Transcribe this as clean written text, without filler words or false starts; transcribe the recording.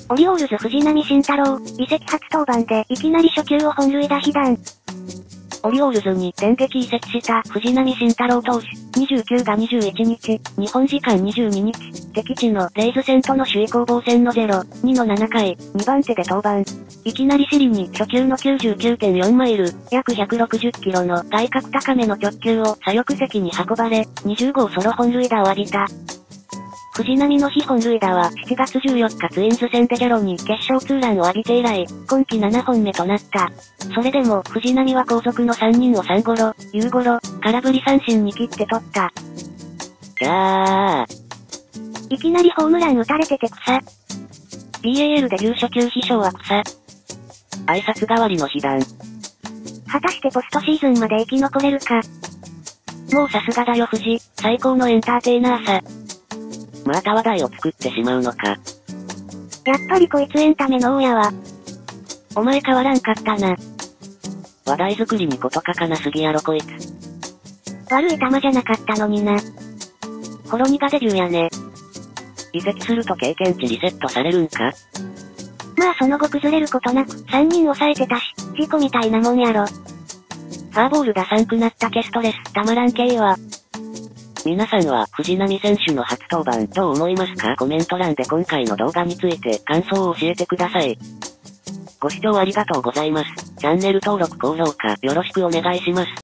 オリオールズ藤浪晋太郎、移籍初登板でいきなり初球を本塁打被弾。 オリオールズに電撃移籍した藤浪晋太郎投手、29が21日、日本時間22日、敵地のレイズ戦との首位攻防戦の0-2の7回、2番手で登板。いきなり尻に初球の 99.4 マイル、約160キロの外角高めの直球を左翼席に運ばれ、20号ソロ本塁打を浴びた。藤浪の被本塁打は7月14日ツインズ戦で0-2決勝ツーランを浴びて以来、今季7本目となった。それでも藤浪は後続の3人を3ゴロ、4ゴロ、空振り三振に切って取った。 いきなりホームラン打たれてて草。 BAL デビュー初球飛翔は草。挨拶代わりの被弾。 果たしてポストシーズンまで生き残れるか。 もうさすがだよ藤、最高のエンターテイナーさ。また話題を作ってしまうのか。 やっぱりこいつエンタメの王やわ。 お前変わらんかったな。話題作りにこと書かなすぎやろこいつ。 悪い球じゃなかったのにな。 ホロニがデビューやね。移籍すると経験値リセットされるんか？ まあその後崩れることなく3人抑えてたし、事故みたいなもんやろ。 ファーボールが3くなったけストレスたまらん系は。皆さんは藤浪選手の初登板どう思いますか？コメント欄で今回の動画について感想を教えてください。ご視聴ありがとうございます。チャンネル登録高評価よろしくお願いします。